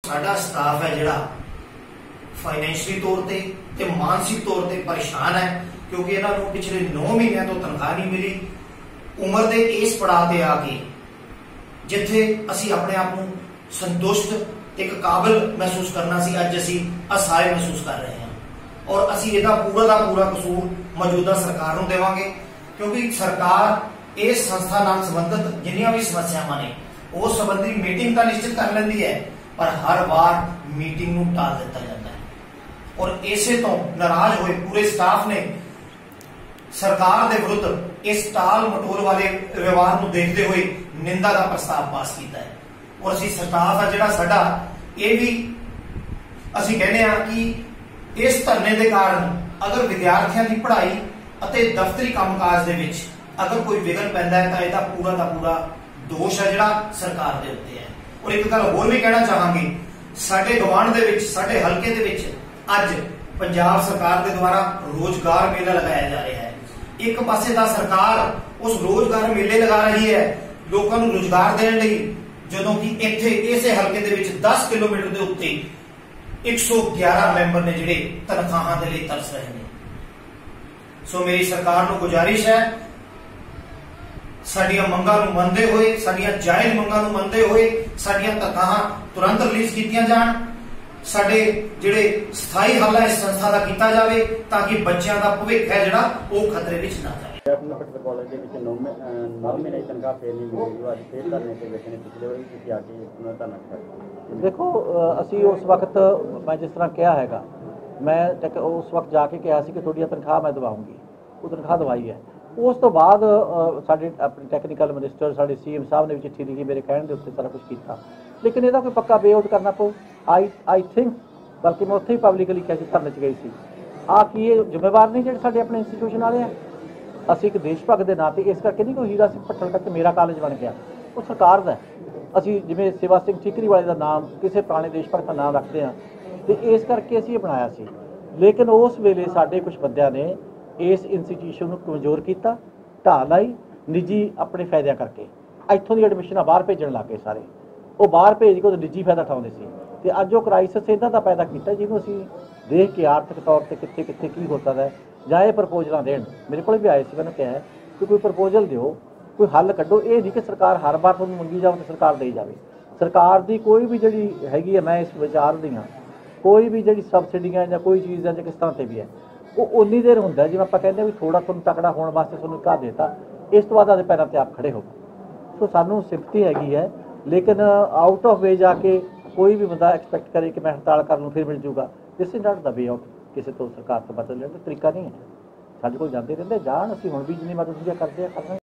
साडा स्टाफ है जिहड़ा फाइनैंशियली तौर ते मानसिक तौर ते परेशान है, क्योंकि इन्हां नूं पिछले 9 महीनों तो तनख्वाह नहीं मिली। उम्र के इस पड़ाव ते आके जिथे असी अपने आप नूं संतुष्ट एक काबिल महसूस करना सी, अज असी असहाय महसूस कर रहे हैं। और असी इहदा पूरा का पूरा कसूर मौजूदा सरकार नूं देवांगे, क्योंकि सरकार इस संस्था नाल संबंधित जिन्नियां भी समस्यावां ने उस संबंधी मीटिंग तो निश्चित कर लैंदी है, पर हर बार मीटिंग नूं टाल दिता जाता है। और इसे तो नाराज हुए पूरे स्टाफ ने सरकार के विरुद्ध इस टाल मटोल वाले व्यवहार को देखते हुए निंदा का प्रस्ताव पास किया है। और असी स्टाफ है जिहड़ा साडा ये भी असी कहने कि इस धरने के कारण अगर विद्यार्थियों की पढ़ाई अते दफ्तरी कामकाज दे विच अगर कोई विघन पैंदा है तो इसका पूरा का पूरा दोष है जिहड़ा सरकार दे उत्ते है। और एक गल होर भी कहना चाहांगे, साडे गवांढ दे विच साडे हलके दे विच अज पंजाब सरकार के द्वारा रोजगार मेला लगाया जा रहा है। एक पासे दा सरकार उस रोजगार मेले लगा रही है लोगों को रोजगार देने लई, जदों कि इत्थे इसे हलके दे विच 10 किलोमीटर के उत्ते 111 मैंबर ने जिहड़े तनख्वाहां दे लई तरस रहे हैं। सो मेरी सरकार को गुजारिश है, साडियां मंगां नूं मनदे होए, साडियां जायज़ मंगां नूं मनदे होए साडियां तनख्वाहां तुरंत रिलीज कीतियां जाण, साडे जिहड़े स्थाई हल है इस संस्था का कीता जावे, ताकि बच्चों का भविख है जिहड़ा वो खतरे विच ना जाए। कॉलेज के विच 9 महीने की तनख्वाह फिर नहीं मिली, अज फिर धरने ते बैठे ने, पिछले वारी भी आके उन्होंने धरना किया। देखो असी उस वक्त मैं जिस तरह कहा हैगा, मैं उस वक्त जाके कहा कि थोड़ी तनख्वाह मैं दवाऊंगी, वो तनख्वाह दवाई है। उस तो बाद साडे अपने टैक्नीकल मिनिस्टर साडे CM साहब ने भी चिट्ठी लिखी मेरे कहने के उत्ते सारा कुछ किया, लेकिन इसका कोई पक्का वे आउट करना पो। आई थिंक बल्कि मैं उत्थे ही पब्लिकली कहा धरने च गई सी कि ये जिम्मेवार नहीं जो साडे अपने इंस्टीट्यूशन वाले हैं। असी एक देश भगत के नाते इस करके नहीं कोई हीरा सिंह भट्टल करके मेरा कॉलेज बन गया, वो सरकार का है। असी जिवें सेवा सिंह ठीकरी वाले का नाम किसी पुराने देश भगत का नाम रखते हैं, तो इस करके असी बनाया सी। लेकिन उस वेले साडे कुछ बंदियां ने इस इंस्टीट्यूशन को कमज़ोर किया, ढाह लाई, निजी अपने फायदे करके इत्थों की एडमिशन बाहर भेजन लग गए सारे। वो बाहर भेज के निजी फायदा उठाते थे, तो अज वो क्राइसिस इदा का पैदा किया जिन्होंने असी देख के आर्थिक तौर पर कितने कितने की होता है ਜਾਂ ਇਹ ਪ੍ਰਪੋਜ਼ਲਾਂ देन। मेरे को भी आए थे, मैंने कहा कि कोई प्रपोजल दिओ, कोई हल कड्डो। ये नहीं कि सरकार हर बार तुहानूं मंगी जाए तो सरकार दे जाए। सरकार की कोई भी जी हैगी है, मैं इस विचार दी हाँ, कोई भी जी सबसिडियाँ या कोई चीज़ है किस तरह से भी है, वो उन्नी देर होंगे जिवें आपां कहते भी थोड़ा तुहानूं तकड़ा होने वास्ते तुहानूं घा देता, इस तो बाद आपदे पैरों पर आप खड़े हो। सो सानूं सिंपैथी हैगी है, लेकिन आउट ऑफ वे जाके कोई भी बंदा एक्सपैक्ट करे कि मैं हड़ताल कर लूँ फिर मिल जूगा, this is not the way out. किसी तो सरकार तो बदल लेने का तरीका नहीं है। साडे कोल जाते रहंदे जाण, असीं हुण भी जिन्नी मदद करते हैं।